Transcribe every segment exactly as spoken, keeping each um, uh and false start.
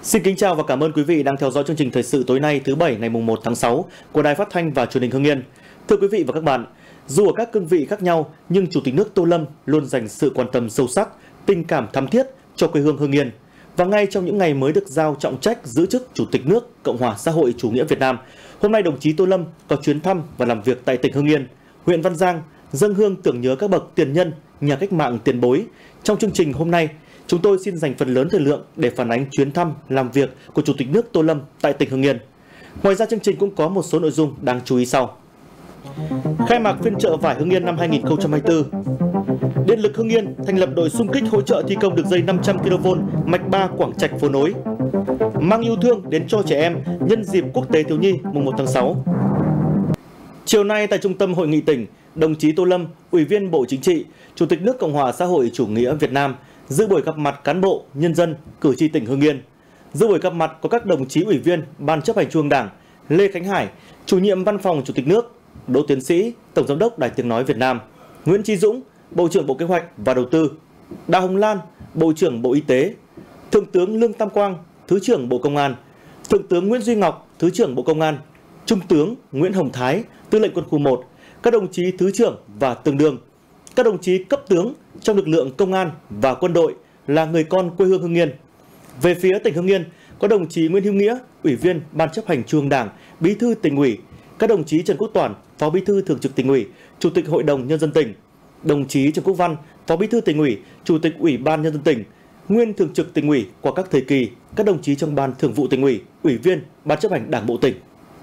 Xin kính chào và cảm ơn quý vị đang theo dõi chương trình thời sự tối nay thứ Bảy ngày mùng một tháng sáu của Đài Phát thanh và Truyền hình Hưng Yên. Thưa quý vị và các bạn, dù ở các cương vị khác nhau nhưng Chủ tịch nước Tô Lâm luôn dành sự quan tâm sâu sắc, tình cảm thắm thiết cho quê hương Hưng Yên. Và ngay trong những ngày mới được giao trọng trách giữ chức Chủ tịch nước Cộng hòa xã hội chủ nghĩa Việt Nam, hôm nay đồng chí Tô Lâm có chuyến thăm và làm việc tại tỉnh Hưng Yên, huyện Văn Giang, dâng hương tưởng nhớ các bậc tiền nhân, nhà cách mạng tiền bối. Trong chương trình hôm nay, chúng tôi xin dành phần lớn thời lượng để phản ánh chuyến thăm, làm việc của Chủ tịch nước Tô Lâm tại tỉnh Hưng Yên. Ngoài ra chương trình cũng có một số nội dung đáng chú ý sau. Khai mạc phiên chợ vải Hưng Yên năm hai nghìn không trăm hai mươi tư. Điện lực Hưng Yên thành lập đội xung kích hỗ trợ thi công đường dây năm trăm ki lô vôn mạch ba Quảng Trạch Phố Nối. Mang yêu thương đến cho trẻ em nhân dịp Quốc tế thiếu nhi mùng một tháng sáu. Chiều nay tại Trung tâm Hội nghị tỉnh, đồng chí Tô Lâm, Ủy viên Bộ Chính trị, Chủ tịch nước Cộng hòa xã hội chủ nghĩa Việt Nam dự buổi gặp mặt cán bộ, nhân dân, cử tri tỉnh Hưng Yên. Dự buổi gặp mặt có các đồng chí Ủy viên Ban chấp hành Trung ương Đảng, Lê Khánh Hải, Chủ nhiệm Văn phòng Chủ tịch nước, Đỗ Tiến Sĩ, Tổng giám đốc Đài Tiếng nói Việt Nam, Nguyễn Chí Dũng, Bộ trưởng Bộ Kế hoạch và Đầu tư, Đào Hồng Lan, Bộ trưởng Bộ Y tế, Thượng tướng Lương Tam Quang, Thứ trưởng Bộ Công an, Thượng tướng Nguyễn Duy Ngọc, Thứ trưởng Bộ Công an, Trung tướng Nguyễn Hồng Thái, Tư lệnh Quân khu một, các đồng chí thứ trưởng và tương đương, các đồng chí cấp tướng trong lực lượng công an và quân đội là người con quê hương Hưng Yên. Về phía tỉnh Hưng Yên, có đồng chí Nguyễn Hữu Nghĩa, Ủy viên Ban chấp hành Trung ương Đảng, Bí thư Tỉnh ủy, các đồng chí Trần Quốc Toản, Phó Bí thư Thường trực Tỉnh ủy, Chủ tịch Hội đồng Nhân dân tỉnh, đồng chí Trần Quốc Văn, Phó Bí thư Tỉnh ủy, Chủ tịch Ủy ban Nhân dân tỉnh, nguyên Thường trực Tỉnh ủy qua các thời kỳ, các đồng chí trong Ban Thường vụ Tỉnh ủy, Ủy viên Ban chấp hành Đảng bộ tỉnh.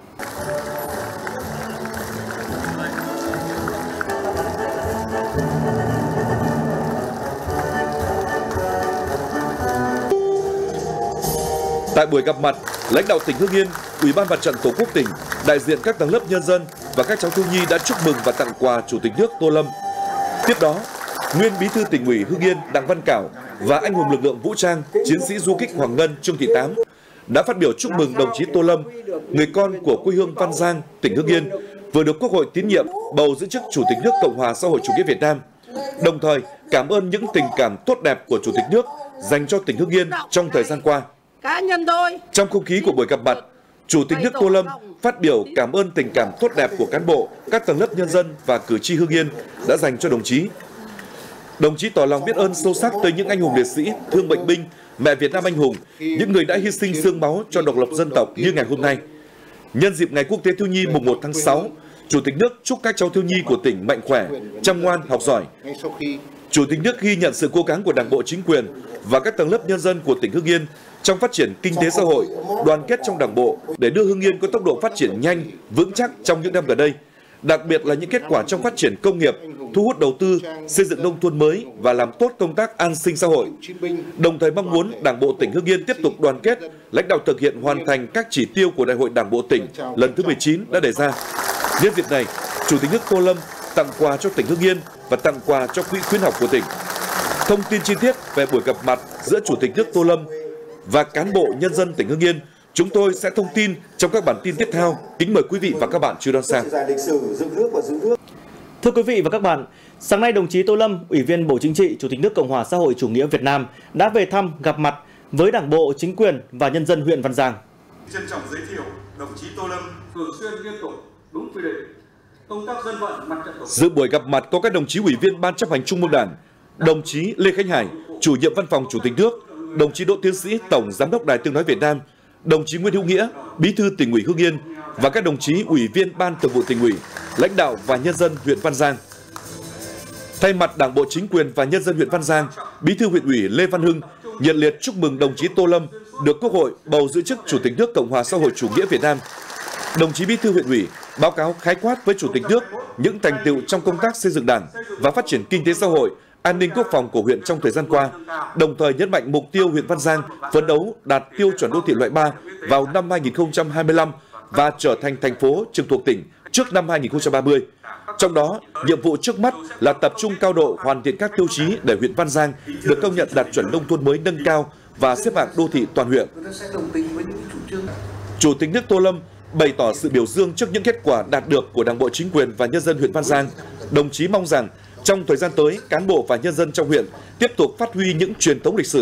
Tại buổi gặp mặt, lãnh đạo tỉnh Hưng Yên, Ủy ban Mặt trận Tổ quốc tỉnh, đại diện các tầng lớp nhân dân và các cháu thiếu nhi đã chúc mừng và tặng quà Chủ tịch nước Tô Lâm. Tiếp đó, nguyên Bí thư Tỉnh ủy Hưng Yên Đặng Văn Cảo và anh hùng lực lượng vũ trang, chiến sĩ du kích Hoàng Ngân Trương Thị Tám đã phát biểu chúc mừng đồng chí Tô Lâm, người con của quê hương Văn Giang, tỉnh Hưng Yên, vừa được Quốc hội tín nhiệm bầu giữ chức Chủ tịch nước Cộng hòa xã hội chủ nghĩa Việt Nam. Đồng thời, cảm ơn những tình cảm tốt đẹp của Chủ tịch nước dành cho tỉnh Hưng Yên trong thời gian qua. Cá nhân tôi. Trong không khí của buổi gặp mặt, Chủ tịch nước Tô Lâm phát biểu cảm ơn tình cảm tốt đẹp của cán bộ, các tầng lớp nhân dân và cử tri Hưng Yên đã dành cho đồng chí. Đồng chí tỏ lòng biết ơn sâu sắc tới những anh hùng liệt sĩ, thương bệnh binh, mẹ Việt Nam anh hùng, những người đã hy sinh xương máu cho độc lập dân tộc như ngày hôm nay. Nhân dịp Ngày Quốc tế Thiếu nhi mùng một tháng sáu, Chủ tịch nước chúc các cháu thiếu nhi của tỉnh mạnh khỏe, chăm ngoan, học giỏi. Chủ tịch nước ghi nhận sự cố gắng của Đảng bộ, chính quyền và các tầng lớp nhân dân của tỉnh Hưng Yên trong phát triển kinh tế xã hội, đoàn kết trong Đảng bộ để đưa Hưng Yên có tốc độ phát triển nhanh, vững chắc trong những năm gần đây. Đặc biệt là những kết quả trong phát triển công nghiệp, thu hút đầu tư, xây dựng nông thôn mới và làm tốt công tác an sinh xã hội. Đồng thời mong muốn Đảng bộ tỉnh Hưng Yên tiếp tục đoàn kết, lãnh đạo thực hiện hoàn thành các chỉ tiêu của Đại hội Đảng bộ tỉnh lần thứ mười chín đã đề ra. Nhân dịp này, Chủ tịch nước Tô Lâm tặng quà cho tỉnh Hưng Yên và tặng quà cho Quỹ khuyến học của tỉnh. Thông tin chi tiết về buổi gặp mặt giữa Chủ tịch nước Tô Lâm và cán bộ nhân dân tỉnh Hưng Yên, chúng tôi sẽ thông tin trong các bản tin tiếp theo. Kính mời quý vị và các bạn chú ý đón xem. Thưa quý vị và các bạn, sáng nay đồng chí Tô Lâm, Ủy viên Bộ Chính trị, Chủ tịch nước Cộng hòa xã hội chủ nghĩa Việt Nam đã về thăm gặp mặt với Đảng bộ, chính quyền và nhân dân huyện Văn Giang. Trân trọng giới thiệu đồng chí Tô Lâm thường xuyên liên tục đúng quy định công tác dân vận mặt trận tổ quốc. Dự buổi gặp mặt có các đồng chí Ủy viên Ban chấp hành Trung ương Đảng, đồng chí Lê Khánh Hải, Chủ nhiệm Văn phòng Chủ tịch nước, đồng chí Đỗ Tiến Sĩ, Tổng giám đốc Đài Tiếng nói Việt Nam, đồng chí Nguyễn Hữu Nghĩa, Bí thư Tỉnh ủy Hưng Yên và các đồng chí Ủy viên Ban Thường vụ Tỉnh ủy, lãnh đạo và nhân dân huyện Văn Giang. Thay mặt Đảng bộ, chính quyền và nhân dân huyện Văn Giang, Bí thư huyện ủy Lê Văn Hưng nhiệt liệt chúc mừng đồng chí Tô Lâm được Quốc hội bầu giữ chức Chủ tịch nước Cộng hòa xã hội chủ nghĩa Việt Nam. Đồng chí Bí thư huyện ủy báo cáo khái quát với Chủ tịch nước những thành tựu trong công tác xây dựng Đảng và phát triển kinh tế xã hội, an ninh quốc phòng của huyện trong thời gian qua, đồng thời nhấn mạnh mục tiêu huyện Văn Giang phấn đấu đạt tiêu chuẩn đô thị loại ba vào năm hai nghìn không trăm hai mươi lăm và trở thành thành phố trực thuộc tỉnh trước năm hai nghìn không trăm ba mươi. Trong đó, nhiệm vụ trước mắt là tập trung cao độ hoàn thiện các tiêu chí để huyện Văn Giang được công nhận đạt chuẩn nông thôn mới nâng cao và xếp hạng đô thị toàn huyện. Chủ tịch nước Tô Lâm bày tỏ sự biểu dương trước những kết quả đạt được của Đảng bộ, chính quyền và nhân dân huyện Văn Giang. Đồng chí mong rằng trong thời gian tới, cán bộ và nhân dân trong huyện tiếp tục phát huy những truyền thống lịch sử,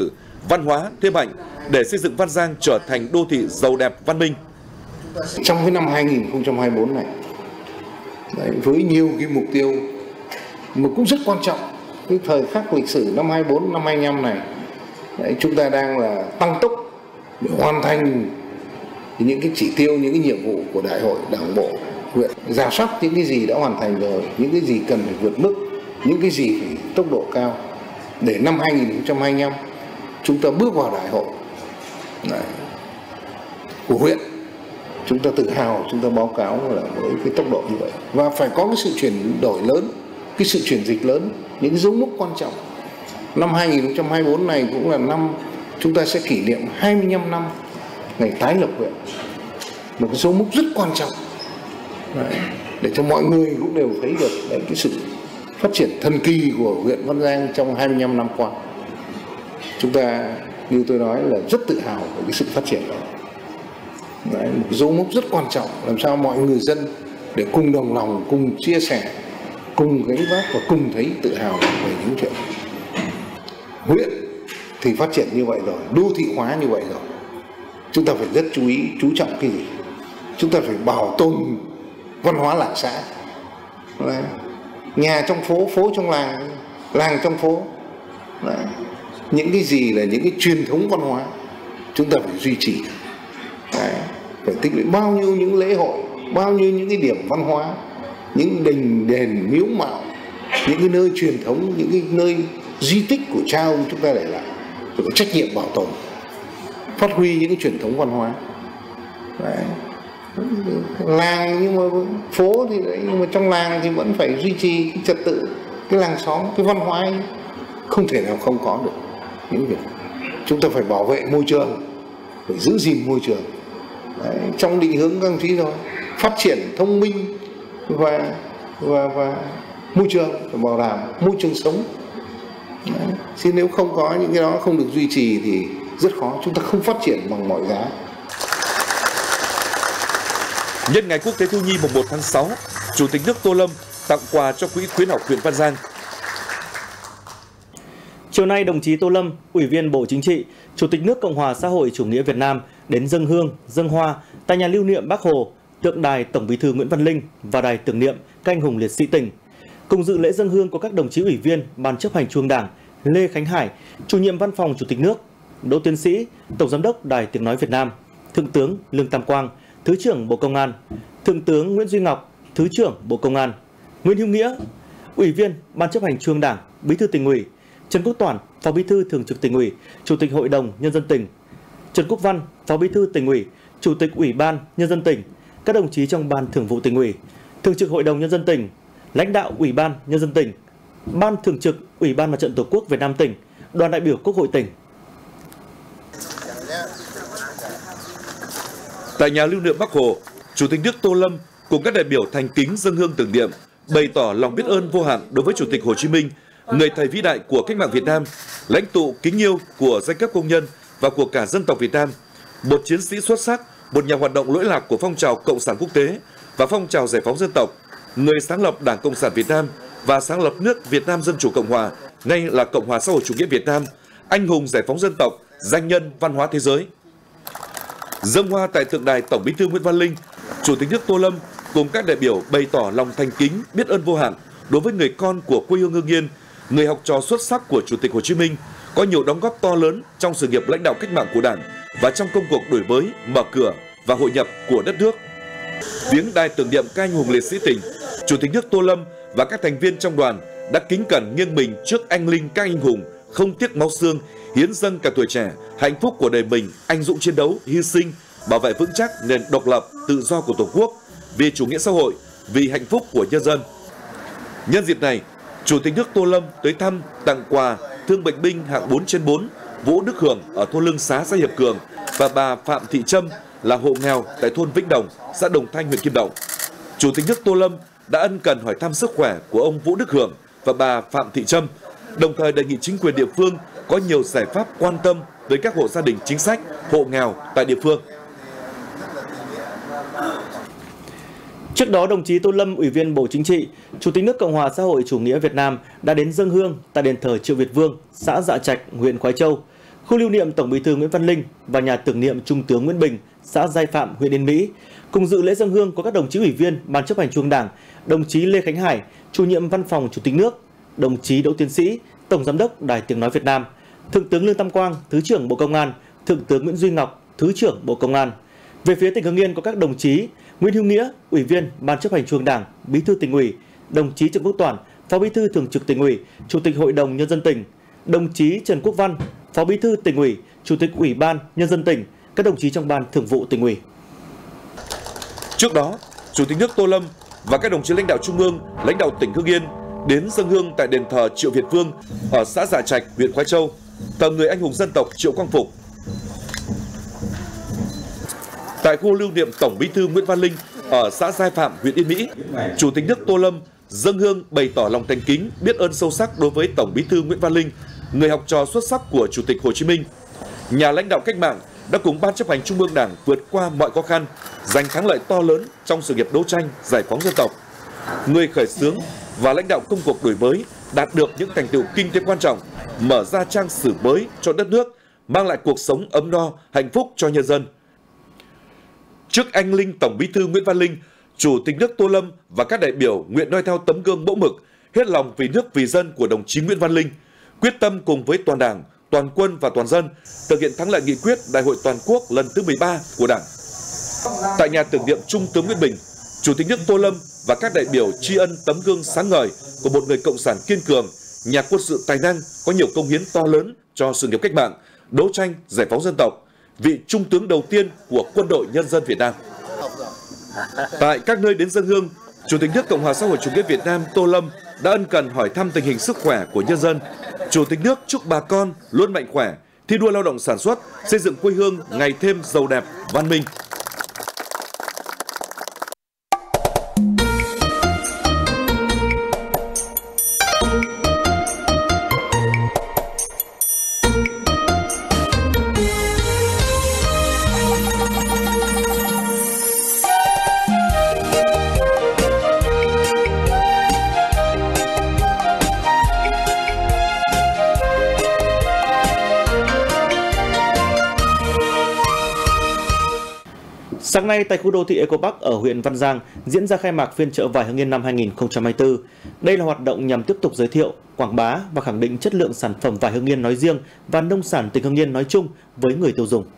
văn hóa thêm mạnh để xây dựng Văn Giang trở thành đô thị giàu đẹp văn minh. Trong cái năm hai nghìn không trăm hai mươi tư này, đấy, với nhiều cái mục tiêu mà cũng rất quan trọng, cái thời khắc lịch sử năm hai mươi tư, năm hai mươi lăm này, đấy, chúng ta đang là tăng tốc để hoàn thành những cái chỉ tiêu, những cái nhiệm vụ của Đại hội Đảng bộ huyện, rà soát những cái gì đã hoàn thành rồi, những cái gì cần phải vượt mức, những cái gì phải tốc độ cao, để năm hai nghìn không trăm hai mươi lăm chúng ta bước vào đại hội đấy, của huyện. Chúng ta tự hào, chúng ta báo cáo là với cái tốc độ như vậy, và phải có cái sự chuyển đổi lớn, cái sự chuyển dịch lớn, những cái dấu mốc quan trọng. Năm hai nghìn không trăm hai mươi tư này cũng là năm chúng ta sẽ kỷ niệm hai mươi lăm năm ngày tái lập huyện, một cái dấu mốc rất quan trọng đấy, để cho mọi người cũng đều thấy được đấy, cái sự phát triển thần kỳ của huyện Văn Giang trong hai mươi lăm năm qua. Chúng ta như tôi nói là rất tự hào về cái sự phát triển đó. Đấy, một cái dấu mốc rất quan trọng, làm sao mọi người dân để cùng đồng lòng, cùng chia sẻ, cùng gánh vác và cùng thấy tự hào về những chuyện. Huyện thì phát triển như vậy rồi, đô thị hóa như vậy rồi, chúng ta phải rất chú ý, chú trọng cái gì? Chúng ta phải bảo tồn văn hóa làng xã. Đấy. Nhà trong phố, phố trong làng, làng trong phố. Đấy. Những cái gì là những cái truyền thống văn hóa chúng ta phải duy trì. Đấy. Phải tích lũy bao nhiêu những lễ hội, bao nhiêu những cái điểm văn hóa, những đình đền miếu mạo, những cái nơi truyền thống, những cái nơi di tích của cha ông chúng ta để lại, phải có trách nhiệm bảo tồn, phát huy những cái truyền thống văn hóa. Đấy. Làng nhưng mà phố thì đấy, nhưng mà trong làng thì vẫn phải duy trì cái trật tự, cái làng xóm, cái văn hóa ấy, không thể nào không có được những việc. Chúng ta phải bảo vệ môi trường, phải giữ gìn môi trường. Đấy, trong định hướng các đồng chí rồi, phát triển thông minh và và và môi trường, phải bảo đảm môi trường sống. Đấy. Chứ nếu không có những cái đó không được duy trì thì rất khó, chúng ta không phát triển bằng mọi giá. Nhân ngày Quốc tế Thiếu nhi mùng một tháng sáu, Chủ tịch nước Tô Lâm tặng quà cho Quỹ khuyến học huyện Văn Giang. Chiều nay, đồng chí Tô Lâm, Ủy viên Bộ Chính trị, Chủ tịch nước Cộng hòa xã hội chủ nghĩa Việt Nam đến dâng hương, dâng hoa tại nhà lưu niệm Bác Hồ, tượng đài Tổng Bí thư Nguyễn Văn Linh và đài tưởng niệm các anh hùng liệt sĩ tỉnh. Cùng dự lễ dâng hương có các đồng chí Ủy viên Ban chấp hành Trung ương Đảng Lê Khánh Hải, Chủ nhiệm Văn phòng Chủ tịch nước, Đỗ Tiến Sĩ, Tổng giám đốc Đài Tiếng nói Việt Nam, Thượng tướng Lương Tam Quang, Thứ trưởng Bộ Công an, Thượng tướng Nguyễn Duy Ngọc, Thứ trưởng Bộ Công an, Nguyễn Hữu Nghĩa, Ủy viên Ban chấp hành Trung ương Đảng, Bí thư Tỉnh ủy, Trần Quốc Toản, Phó Bí thư Thường trực Tỉnh ủy, Chủ tịch Hội đồng Nhân dân tỉnh, Trần Quốc Văn, Phó Bí thư Tỉnh ủy, Chủ tịch Ủy ban Nhân dân tỉnh, các đồng chí trong Ban Thường vụ Tỉnh ủy, Thường trực Hội đồng Nhân dân tỉnh, lãnh đạo Ủy ban Nhân dân tỉnh, Ban Thường trực Ủy ban Mặt trận Tổ quốc Việt Nam tỉnh, đoàn đại biểu Quốc hội tỉnh. Tại nhà lưu niệm Bác Hồ, Chủ tịch nước Tô Lâm cùng các đại biểu thành kính dâng hương tưởng niệm, bày tỏ lòng biết ơn vô hạn đối với Chủ tịch Hồ Chí Minh, người thầy vĩ đại của cách mạng Việt Nam, lãnh tụ kính yêu của giai cấp công nhân và của cả dân tộc Việt Nam, một chiến sĩ xuất sắc, một nhà hoạt động lỗi lạc của phong trào Cộng sản quốc tế và phong trào giải phóng dân tộc, người sáng lập Đảng Cộng sản Việt Nam và sáng lập nước Việt Nam Dân chủ Cộng hòa, nay là Cộng hòa xã hội chủ nghĩa Việt Nam, anh hùng giải phóng dân tộc, danh nhân văn hóa thế giới. Dâng hoa tại tượng đài Tổng Bí thư Nguyễn Văn Linh, Chủ tịch nước Tô Lâm cùng các đại biểu bày tỏ lòng thành kính, biết ơn vô hạn đối với người con của quê hương Hưng Yên, người học trò xuất sắc của Chủ tịch Hồ Chí Minh, có nhiều đóng góp to lớn trong sự nghiệp lãnh đạo cách mạng của Đảng và trong công cuộc đổi mới, mở cửa và hội nhập của đất nước. Viếng đài tưởng niệm các anh hùng liệt sĩ tỉnh, Chủ tịch nước Tô Lâm và các thành viên trong đoàn đã kính cẩn nghiêng mình trước anh linh các anh hùng, không tiếc máu xương, hiến dâng cả tuổi trẻ, hạnh phúc của đời mình, anh dũng chiến đấu, hy sinh, bảo vệ vững chắc nền độc lập, tự do của Tổ quốc, vì chủ nghĩa xã hội, vì hạnh phúc của nhân dân. Nhân dịp này, Chủ tịch nước Tô Lâm tới thăm, tặng quà thương bệnh binh hạng bốn trên bốn Vũ Đức Hưởng ở thôn Lương Xá, xã Hiệp Cường và bà Phạm Thị Trâm là hộ nghèo tại thôn Vĩnh Đồng, xã Đồng Thanh, huyện Kim Động. Chủ tịch nước Tô Lâm đã ân cần hỏi thăm sức khỏe của ông Vũ Đức Hưởng và bà Phạm Thị Trâm, đồng thời đề nghị chính quyền địa phương có nhiều giải pháp quan tâm tới các hộ gia đình chính sách, hộ nghèo tại địa phương. Trước đó, đồng chí Tô Lâm, Ủy viên Bộ Chính trị, Chủ tịch nước Cộng hòa xã hội chủ nghĩa Việt Nam đã đến dâng hương tại đền thờ Triệu Việt Vương, xã Dạ Trạch, huyện Khoái Châu. Khu khu lưu niệm Tổng Bí thư Nguyễn Văn Linh và nhà tưởng niệm Trung tướng Nguyễn Bình, xã Giai Phạm, huyện Yên Mỹ. Cùng dự lễ dâng hương có các đồng chí ủy viên Ban chấp hành Trung ương Đảng, đồng chí Lê Khánh Hải, Chủ nhiệm Văn phòng Chủ tịch nước, đồng chí Đỗ Tiến Sĩ, Tổng giám đốc Đài Tiếng nói Việt Nam, Thượng tướng Lương Tam Quang, Thứ trưởng Bộ Công an, Thượng tướng Nguyễn Duy Ngọc, Thứ trưởng Bộ Công an. Về phía tỉnh Hưng Yên có các đồng chí Nguyễn Hữu Nghĩa, Ủy viên Ban chấp hành Trung ương Đảng, Bí thư Tỉnh ủy, đồng chí Trần Quốc Toản, Phó Bí thư Thường trực Tỉnh ủy, Chủ tịch Hội đồng Nhân dân tỉnh, đồng chí Trần Quốc Văn, Phó Bí thư Tỉnh ủy, Chủ tịch Ủy ban Nhân dân tỉnh, các đồng chí trong Ban Thường vụ Tỉnh ủy. Trước đó, Chủ tịch nước Tô Lâm và các đồng chí lãnh đạo Trung ương, lãnh đạo tỉnh Hưng Yên đến dâng hương tại đền thờ Triệu Việt Vương ở xã Dạ Trạch, huyện Khoái Châu, thờ người anh hùng dân tộc Triệu Quang Phục. Tại khu lưu niệm Tổng Bí thư Nguyễn Văn Linh ở xã Giai Phạm, huyện Yên Mỹ, Chủ tịch nước Tô Lâm dâng hương bày tỏ lòng thành kính, biết ơn sâu sắc đối với Tổng Bí thư Nguyễn Văn Linh, người học trò xuất sắc của Chủ tịch Hồ Chí Minh, nhà lãnh đạo cách mạng đã cùng Ban chấp hành Trung ương Đảng vượt qua mọi khó khăn, giành thắng lợi to lớn trong sự nghiệp đấu tranh giải phóng dân tộc. Người khởi xướng và lãnh đạo công cuộc đổi mới, đạt được những thành tựu kinh tế quan trọng, mở ra trang sử mới cho đất nước, mang lại cuộc sống ấm no, hạnh phúc cho nhân dân. Trước anh linh Tổng Bí thư Nguyễn Văn Linh, Chủ tịch nước Tô Lâm và các đại biểu nguyện noi theo tấm gương mẫu mực, hết lòng vì nước vì dân của đồng chí Nguyễn Văn Linh, quyết tâm cùng với toàn Đảng, toàn quân và toàn dân thực hiện thắng lợi nghị quyết Đại hội toàn quốc lần thứ mười ba của Đảng. Tại nhà tưởng niệm Trung tướng Nguyễn Bình, Chủ tịch nước Tô Lâm và các đại biểu tri ân tấm gương sáng ngời của một người cộng sản kiên cường, nhà quân sự tài năng có nhiều công hiến to lớn cho sự nghiệp cách mạng, đấu tranh giải phóng dân tộc, vị trung tướng đầu tiên của Quân đội Nhân dân Việt Nam. Tại các nơi đến dâng hương, Chủ tịch nước Cộng hòa xã hội chủ nghĩa Việt Nam Tô Lâm đã ân cần hỏi thăm tình hình sức khỏe của nhân dân. Chủ tịch nước chúc bà con luôn mạnh khỏe, thi đua lao động sản xuất, xây dựng quê hương ngày thêm giàu đẹp, văn minh. Sáng nay tại khu đô thị Eco Park ở huyện Văn Giang diễn ra khai mạc phiên chợ vải Hưng Yên năm hai nghìn không trăm hai mươi tư. Đây là hoạt động nhằm tiếp tục giới thiệu, quảng bá và khẳng định chất lượng sản phẩm vải Hưng Yên nói riêng và nông sản tỉnh Hưng Yên nói chung với người tiêu dùng.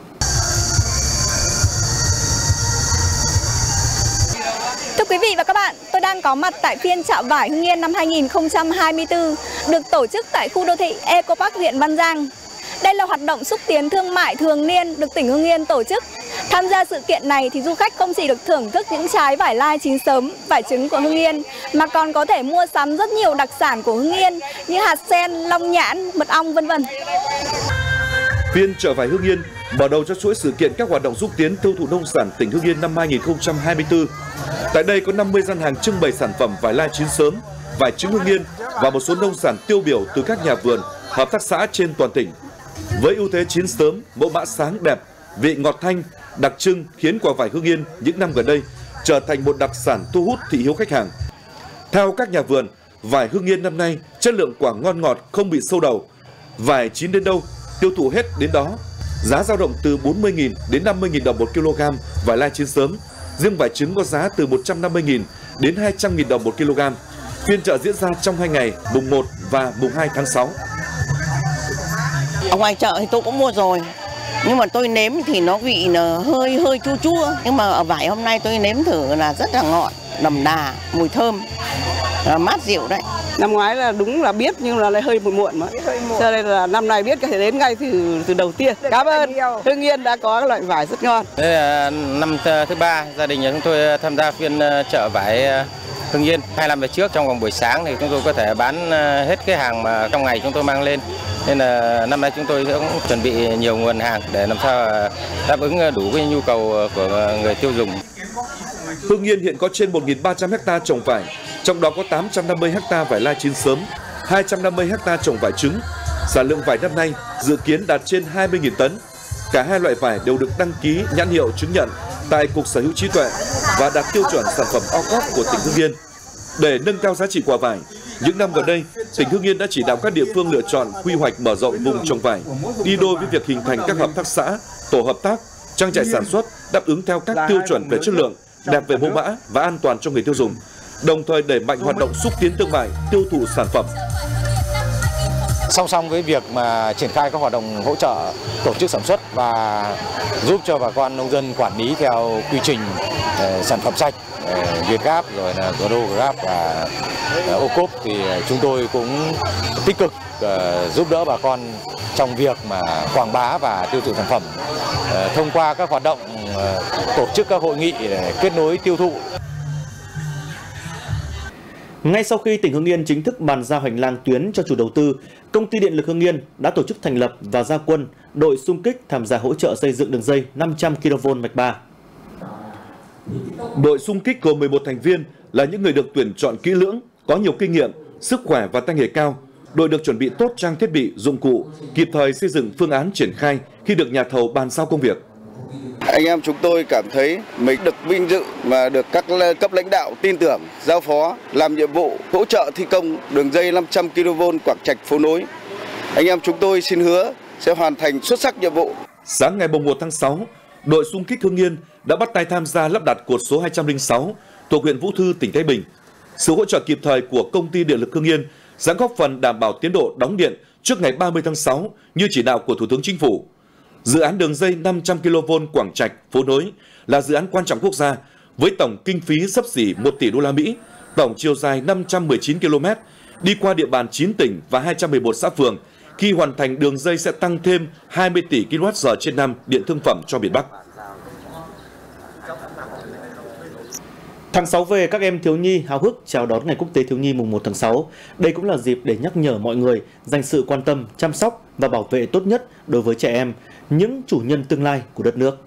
Thưa quý vị và các bạn, tôi đang có mặt tại phiên chợ vải Hưng Yên năm hai nghìn không trăm hai mươi tư được tổ chức tại khu đô thị Eco Park huyện Văn Giang. Đây là hoạt động xúc tiến thương mại thường niên được tỉnh Hưng Yên tổ chức. Tham gia sự kiện này thì du khách không chỉ được thưởng thức những trái vải lai chín sớm, vải trứng của Hưng Yên, mà còn có thể mua sắm rất nhiều đặc sản của Hưng Yên như hạt sen, long nhãn, mật ong vân vân. Phiên chợ vải Hưng Yên mở đầu cho chuỗi sự kiện các hoạt động xúc tiến tiêu thụ nông sản tỉnh Hưng Yên năm hai nghìn không trăm hai mươi tư. Tại đây có năm mươi gian hàng trưng bày sản phẩm vải lai chín sớm, vải trứng Hưng Yên và một số nông sản tiêu biểu từ các nhà vườn, hợp tác xã trên toàn tỉnh. Với ưu thế chín sớm, mẫu mã sáng đẹp, vị ngọt thanh, đặc trưng khiến quả vải Hưng Yên những năm gần đây trở thành một đặc sản thu hút thị hiếu khách hàng. Theo các nhà vườn, vải Hưng Yên năm nay chất lượng quả ngon ngọt, không bị sâu đầu. Vải chín đến đâu, tiêu thụ hết đến đó. Giá dao động từ bốn mươi nghìn đến năm mươi nghìn đồng một kg vải lai chín sớm. Riêng vải trứng có giá từ một trăm năm mươi nghìn đến hai trăm nghìn đồng một kg. Phiên chợ diễn ra trong hai ngày, mùng một và mùng hai tháng sáu. Ở ngoài chợ thì tôi cũng mua rồi, nhưng mà tôi nếm thì nó vị là hơi hơi chua chua. Nhưng mà ở vải hôm nay tôi nếm thử là rất là ngọt, đậm đà, mùi thơm, mát dịu đấy. Năm ngoái là đúng là biết nhưng là lại hơi muộn muộn mà. Cho nên là năm nay biết có thể đến ngay từ từ đầu tiên. Cảm ơn Hưng Yên đã có loại vải rất ngon. Đây là năm thứ ba gia đình nhà chúng tôi tham gia phiên chợ vải Hưng Yên. Hai năm về trước trong vòng buổi sáng thì chúng tôi có thể bán hết cái hàng mà trong ngày chúng tôi mang lên. Nên là năm nay chúng tôi cũng chuẩn bị nhiều nguồn hàng để làm sao đáp ứng đủ cái nhu cầu của người tiêu dùng. Hưng Yên hiện có trên một nghìn ba trăm ha trồng vải, trong đó có tám trăm năm mươi ha vải lai chín sớm, hai trăm năm mươi ha trồng vải trứng. Sản lượng vải năm nay dự kiến đạt trên hai mươi nghìn tấn. Cả hai loại vải đều được đăng ký nhãn hiệu chứng nhận tại Cục Sở hữu trí tuệ và đạt tiêu chuẩn sản phẩm ô cốp của tỉnh Hưng Yên. Để nâng cao giá trị quả vải, Những năm gần đây, tỉnh Hưng Yên đã chỉ đạo các địa phương lựa chọn quy hoạch mở rộng vùng trồng vải, đi đôi với việc hình thành các hợp tác xã, tổ hợp tác, trang trại sản xuất đáp ứng theo các tiêu chuẩn về chất lượng, đẹp về mẫu mã và an toàn cho người tiêu dùng, đồng thời đẩy mạnh hoạt động xúc tiến thương mại, tiêu thụ sản phẩm. Song song với việc mà triển khai các hoạt động hỗ trợ tổ chức sản xuất và giúp cho bà con nông dân quản lý theo quy trình uh, sản phẩm sạch, uh, Việt Gap rồi là Global và uh, ô cốp, thì chúng tôi cũng tích cực uh, giúp đỡ bà con trong việc mà quảng bá và tiêu thụ sản phẩm uh, thông qua các hoạt động uh, tổ chức các hội nghị để kết nối tiêu thụ. Ngay sau khi tỉnh Hưng Yên chính thức bàn giao hành lang tuyến cho chủ đầu tư, Công ty Điện lực Hưng Yên đã tổ chức thành lập và ra quân đội xung kích tham gia hỗ trợ xây dựng đường dây năm trăm ki lô vôn mạch ba. Đội xung kích gồm mười một thành viên là những người được tuyển chọn kỹ lưỡng, có nhiều kinh nghiệm, sức khỏe và tay nghề cao. Đội được chuẩn bị tốt trang thiết bị, dụng cụ, kịp thời xây dựng phương án triển khai khi được nhà thầu bàn giao công việc. Anh em chúng tôi cảm thấy mình được vinh dự và được các cấp lãnh đạo tin tưởng giao phó làm nhiệm vụ hỗ trợ thi công đường dây năm trăm ki lô vôn Quảng Trạch Phố Nối. Anh em chúng tôi xin hứa sẽ hoàn thành xuất sắc nhiệm vụ. Sáng ngày một tháng sáu, đội xung kích Hưng Yên đã bắt tay tham gia lắp đặt cột số hai trăm lẻ sáu thuộc huyện Vũ Thư, tỉnh Thái Bình. Sự hỗ trợ kịp thời của Công ty Điện lực Hưng Yên sẽ góp phần đảm bảo tiến độ đóng điện trước ngày ba mươi tháng sáu như chỉ đạo của Thủ tướng Chính phủ. Dự án đường dây năm trăm ki lô vôn Quảng Trạch Phố Nối là dự án quan trọng quốc gia với tổng kinh phí xấp xỉ một tỷ đô la Mỹ, tổng chiều dài năm trăm mười chín ki lô mét, đi qua địa bàn chín tỉnh và hai trăm mười một xã phường. Khi hoàn thành, đường dây sẽ tăng thêm hai mươi tỷ ki lô oát giờ trên năm điện thương phẩm cho miền Bắc. Tháng sáu về, các em thiếu nhi háo hức chào đón Ngày Quốc tế Thiếu nhi mùng một tháng sáu. Đây cũng là dịp để nhắc nhở mọi người dành sự quan tâm, chăm sóc và bảo vệ tốt nhất đối với trẻ em, những chủ nhân tương lai của đất nước.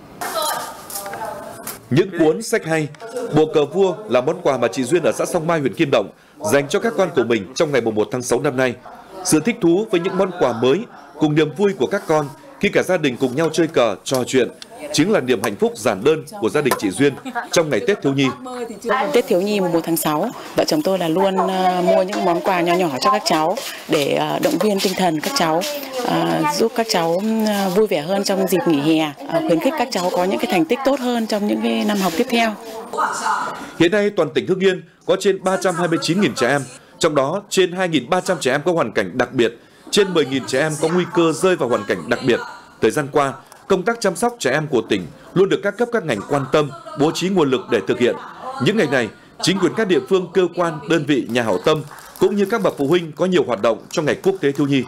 Những cuốn sách hay, Bộ Cờ Vua là món quà mà chị Duyên ở xã Song Mai, huyện Kim Động dành cho các con của mình trong ngày mùng một tháng sáu năm nay. Sự thích thú với những món quà mới cùng niềm vui của các con khi cả gia đình cùng nhau chơi cờ, trò chuyện chính là niềm hạnh phúc giản đơn của gia đình chị Duyên trong ngày Tết thiếu nhi. Tết thiếu nhi mùng một tháng sáu, vợ chồng tôi là luôn uh, mua những món quà nhỏ nhỏ cho các cháu để uh, động viên tinh thần các cháu, uh, giúp các cháu uh, vui vẻ hơn trong dịp nghỉ hè, uh, khuyến khích các cháu có những cái thành tích tốt hơn trong những cái năm học tiếp theo. Hiện nay toàn tỉnh Hưng Yên có trên ba trăm hai mươi chín nghìn trẻ em, trong đó trên hai nghìn ba trăm trẻ em có hoàn cảnh đặc biệt, trên mười nghìn trẻ em có nguy cơ rơi vào hoàn cảnh đặc biệt. Thời gian qua, công tác chăm sóc trẻ em của tỉnh luôn được các cấp các ngành quan tâm, bố trí nguồn lực để thực hiện. Những ngày này, chính quyền các địa phương, cơ quan, đơn vị, nhà hảo tâm cũng như các bậc phụ huynh có nhiều hoạt động trong Ngày Quốc tế Thiếu nhi.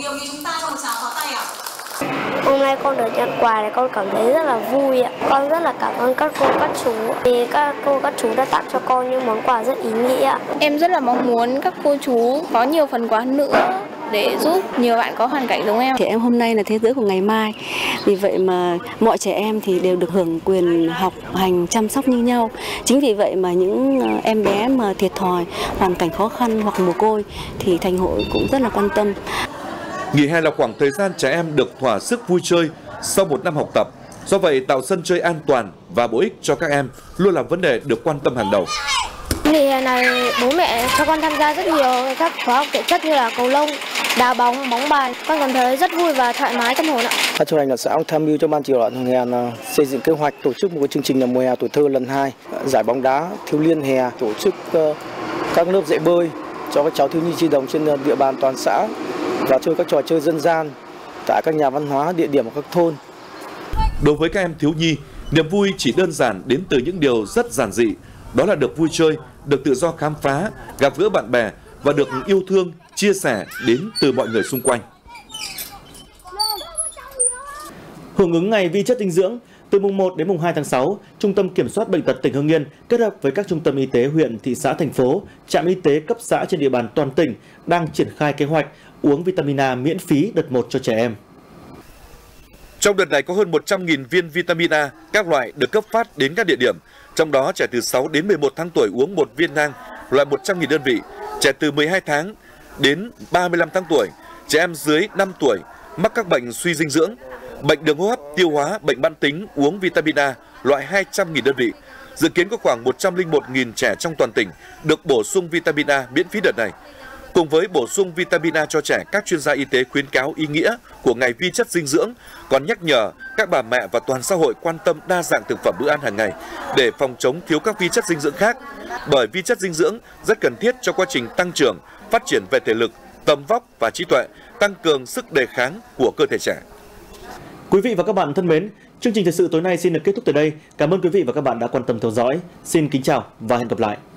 Hôm nay con được nhận quà này, con cảm thấy rất là vui ạ. Con rất là cảm ơn các cô, các chú. Vì các cô, các chú đã tặng cho con những món quà rất ý nghĩa. Em rất là mong muốn các cô chú có nhiều phần quà nữa để giúp nhiều bạn có hoàn cảnh giống em. Trẻ em hôm nay là thế giới của ngày mai. Vì vậy mà mọi trẻ em thì đều được hưởng quyền học hành chăm sóc như nhau. Chính vì vậy mà những em bé mà thiệt thòi, hoàn cảnh khó khăn hoặc mồ côi thì Thành hội cũng rất là quan tâm. Nghỉ hè là khoảng thời gian trẻ em được thỏa sức vui chơi sau một năm học tập. Do vậy, tạo sân chơi an toàn và bổ ích cho các em luôn là vấn đề được quan tâm hàng đầu. Nghỉ hè này bố mẹ cho con tham gia rất nhiều các khóa học thể chất như là cầu lông, đá bóng, bóng bàn. Con cảm thấy rất vui và thoải mái tâm hồn ạ. Ban chấp hành là xã tham mưu cho ban chỉ đạo hè là xây dựng kế hoạch tổ chức một cái chương trình là mùa hè tuổi thơ lần hai, giải bóng đá thiếu liên hè, tổ chức các lớp dạy bơi cho các cháu thiếu nhi nhi đồng trên địa bàn toàn xã và chơi các trò chơi dân gian tại các nhà văn hóa, địa điểm ở các thôn. Đối với các em thiếu nhi, niềm vui chỉ đơn giản đến từ những điều rất giản dị, đó là được vui chơi, được tự do khám phá, gặp gỡ bạn bè và được yêu thương, chia sẻ đến từ mọi người xung quanh. Hưởng ứng ngày vi chất dinh dưỡng, từ mùng một đến mùng hai tháng sáu, Trung tâm Kiểm soát Bệnh tật tỉnh Hưng Yên kết hợp với các trung tâm y tế huyện, thị xã, thành phố, trạm y tế cấp xã trên địa bàn toàn tỉnh đang triển khai kế hoạch uống vitamin A miễn phí đợt một cho trẻ em. Trong đợt này có hơn một trăm nghìn viên vitamin A các loại được cấp phát đến các địa điểm. Trong đó trẻ từ sáu đến mười một tháng tuổi uống một viên nang loại một trăm nghìn đơn vị, trẻ từ mười hai tháng đến ba mươi lăm tháng tuổi, trẻ em dưới năm tuổi mắc các bệnh suy dinh dưỡng, bệnh đường hô hấp, tiêu hóa, bệnh mãn tính uống vitamin A loại hai trăm nghìn đơn vị. Dự kiến có khoảng một trăm lẻ một nghìn trẻ trong toàn tỉnh được bổ sung vitamin A miễn phí đợt này. Cùng với bổ sung vitamin A cho trẻ, các chuyên gia y tế khuyến cáo ý nghĩa của ngày vi chất dinh dưỡng còn nhắc nhở các bà mẹ và toàn xã hội quan tâm đa dạng thực phẩm bữa ăn hàng ngày để phòng chống thiếu các vi chất dinh dưỡng khác. Bởi vi chất dinh dưỡng rất cần thiết cho quá trình tăng trưởng, phát triển về thể lực, tầm vóc và trí tuệ, tăng cường sức đề kháng của cơ thể trẻ. Quý vị và các bạn thân mến, chương trình thời sự tối nay xin được kết thúc tại đây. Cảm ơn quý vị và các bạn đã quan tâm theo dõi. Xin kính chào và hẹn gặp lại.